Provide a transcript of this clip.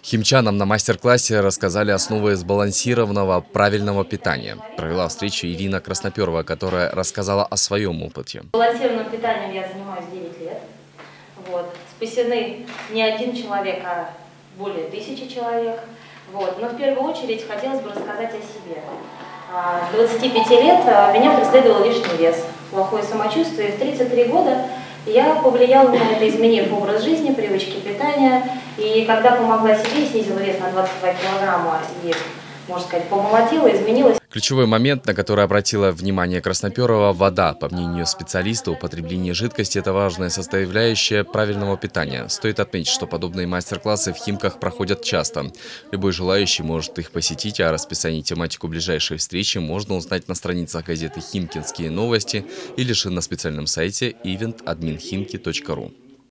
Химчанам на мастер-классе рассказали основы сбалансированного правильного питания. Провела встречу Ирина Красноперова, которая рассказала о своем опыте. Сбалансированным питанием я занимаюсь 9 лет. Спасены не один человек, а более 1000 человек. Но в первую очередь хотелось бы рассказать о себе. С 25 лет меня преследовал лишний вес, плохое самочувствие. В 33 года я повлияла на это, изменив образ жизни, привычки питания. И когда помогла себе, снизила вес на 22 килограмма и, можно сказать, помолодела, изменилась. Ключевой момент, на который обратила внимание Красноперова – вода. По мнению специалиста, употребление жидкости – это важная составляющая правильного питания. Стоит отметить, что подобные мастер-классы в Химках проходят часто. Любой желающий может их посетить, а расписание и тематику ближайшей встречи можно узнать на страницах газеты «Химкинские новости» или же на специальном сайте eventadminhimki.ru.